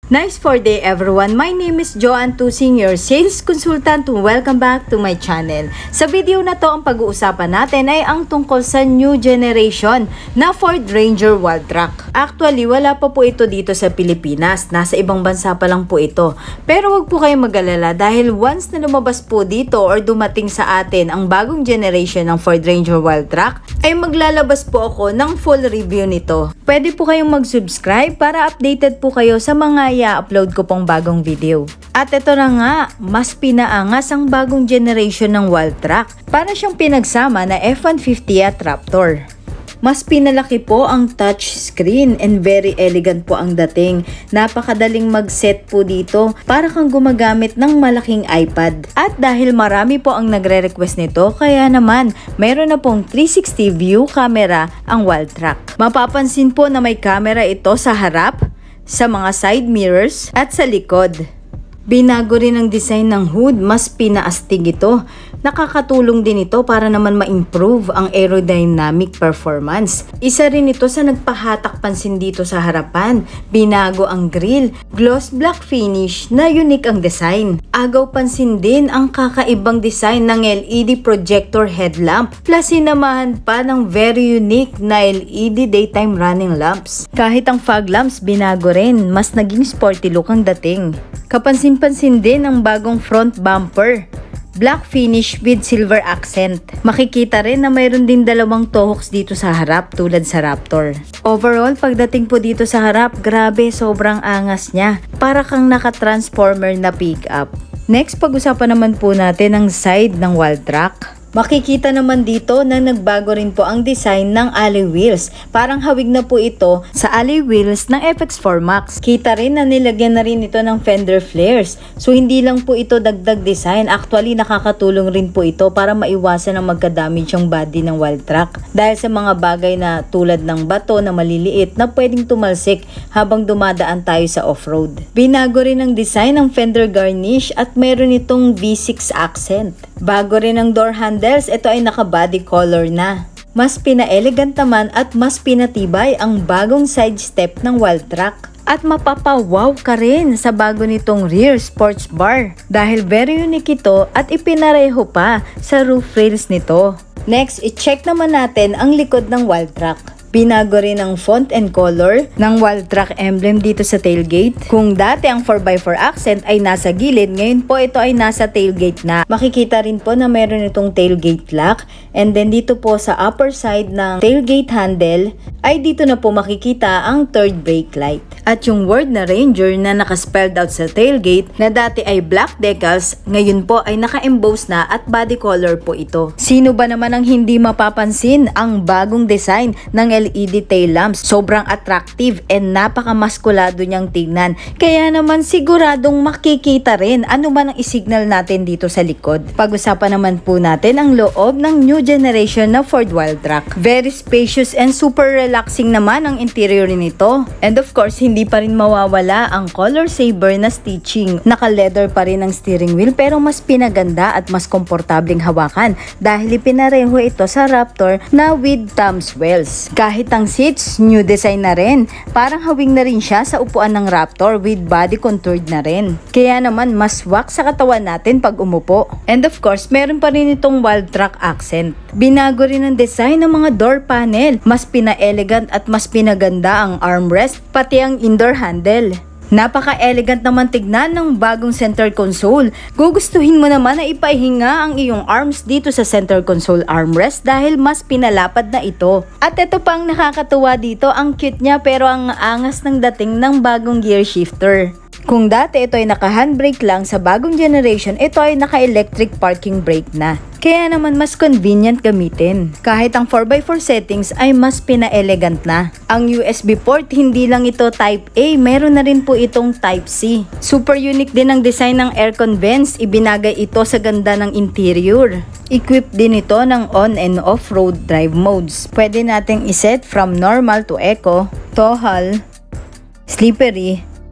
Nice for day everyone. My name is Joanne Tusing, your sales consultant. Welcome back to my channel. Sa video na to, ang pag-uusapan natin ay ang tungkol sa new generation na Ford Ranger Wildtrak. Actually, wala pa po ito dito sa Pilipinas. Nasa ibang bansa pa lang po ito. Pero wag po kayong mag-alala dahil once na lumabas po dito or dumating sa atin ang bagong generation ng Ford Ranger Wildtrak, ay maglalabas po ako ng full review nito. Pwede po kayong mag-subscribe para updated po kayo sa mga i-upload ko pong bagong video. At ito na nga, mas pinaangas ang bagong generation ng Wildtrak. Para siyang pinagsama na F-150 at Raptor. Mas pinalaki po ang touch screen and very elegant po ang dating. Napakadaling mag-set po dito para kang gumagamit ng malaking iPad. At dahil marami po ang nagre-request nito, kaya naman meron na pong 360 view camera ang Wildtrak. Mapapansin po na may camera ito sa harap, sa mga side mirrors at sa likod. Binago rin ang design ng hood, mas pinaastig ito. Nakakatulong din ito para naman ma-improve ang aerodynamic performance. Isa rin ito sa nagpahatak pansin dito sa harapan. Binago ang grille, gloss black finish na unique ang design. Agaw pansin din ang kakaibang design ng LED projector headlamp. Plus sinamahan pa ng very unique na LED daytime running lamps. Kahit ang fog lamps binago rin, mas naging sporty look ang dating. Kapansin-pansin din ang bagong front bumper. Black finish with silver accent. Makikita rin na mayroon din dalawang tohoks dito sa harap tulad sa Raptor. Overall, pagdating po dito sa harap, grabe sobrang angas niya. Para kang naka-transformer na pickup. Next, pag-usapan naman po natin ang side ng Wildtrak. Makikita naman dito na nagbago rin po ang design ng alloy wheels. Parang hawig na po ito sa alloy wheels ng FX4 Max. Kita rin na nilagyan na rin ito ng fender flares. So hindi lang po ito dagdag design. Actually nakakatulong rin po ito para maiwasan ang magka-damage yung body ng Wildtrak. Dahil sa mga bagay na tulad ng bato na maliliit na pwedeng tumalsik habang dumadaan tayo sa off-road. Binago rin ang design ng fender garnish at meron itong V6 accent. Bago rin ang door handles, ito ay naka-body color na. Mas pina-elegant naman at mas pinatibay ang bagong side step ng Wildtrak. At mapapawaw ka rin sa bago nitong rear sports bar. Dahil very unique ito at ipinareho pa sa roof rails nito. Next, i-check naman natin ang likod ng Wildtrak. Binago rin ang font and color ng Wildtrak emblem dito sa tailgate. Kung dati ang 4x4 accent ay nasa gilid, ngayon po ito ay nasa tailgate na. Makikita rin po na meron itong tailgate lock. And then dito po sa upper side ng tailgate handle ay dito na po makikita ang third brake light. At yung word na Ranger na naka-spelled out sa tailgate na dati ay black decals, ngayon po ay naka-emboss na at body color po ito. Sino ba naman ang hindi mapapansin ang bagong design ng LED tail lamps? Sobrang attractive and napakamaskulado niyang tignan. Kaya naman siguradong makikita rin ano man ang isignal natin dito sa likod. Pag-usapan naman po natin ang loob ng new generation na Ford Wildtrak. Very spacious and super relaxing naman ang interior nito. And of course, hindi pa rin mawawala ang color saber na stitching. Naka-leather pa rin ang steering wheel pero mas pinaganda at mas komportableng hawakan dahil ipinareho ito sa Raptor na with thumb swells. Kahit ang seats, new design na rin. Parang hawing na rin siya sa upuan ng Raptor with body contoured na rin. Kaya naman mas wak sa katawan natin pag umupo. And of course, meron pa rin itong Wildtrak accent. Binago rin ang design ng mga door panel. Mas pina-elegant at mas pinaganda ang armrest pati ang indoor handle. Napaka-elegant naman tignan ng bagong center console. Gugustuhin mo naman na ipahinga ang iyong arms dito sa center console armrest dahil mas pinalapad na ito. At ito pang nakakatuwa dito, ang cute niya pero ang angas ng dating ng bagong gear shifter. Kung dati ito ay naka-handbrake lang, sa bagong generation ito ay naka-electric parking brake na. Kaya naman mas convenient gamitin. Kahit ang 4x4 settings ay mas pina-elegant na. Ang USB port, hindi lang ito Type A, meron na rin po itong Type C. Super unique din ang design ng aircon vents, ibinagay ito sa ganda ng interior. Equipped din ito ng on and off-road drive modes. Pwede nating iset from normal to eco, towable, slippery,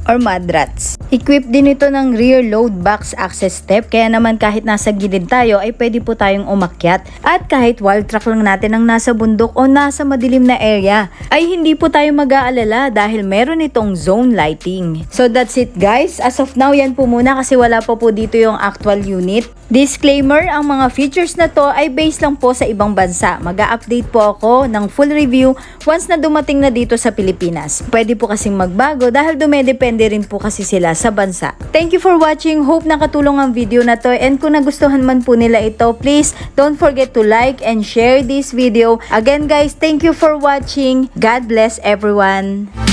or madrats. Equip din ito ng rear load box access step, kaya naman kahit nasa gilid tayo ay pwede po tayong umakyat. At kahit wall truck lang natin ang nasa bundok o nasa madilim na area, ay hindi po tayo mag-aalala dahil meron itong zone lighting. So that's it guys. As of now, yan po muna kasi wala pa po dito yung actual unit. Disclaimer, ang mga features na to ay based lang po sa ibang bansa. Mag-a-update po ako ng full review once na dumating na dito sa Pilipinas. Pwede po kasing magbago dahil dumedepende rin po kasi sila sa bansa. Thank you for watching. Hope nakatulong ang video na to, and kung nagustuhan man po nila ito, please don't forget to like and share this video. Again guys, thank you for watching. God bless everyone.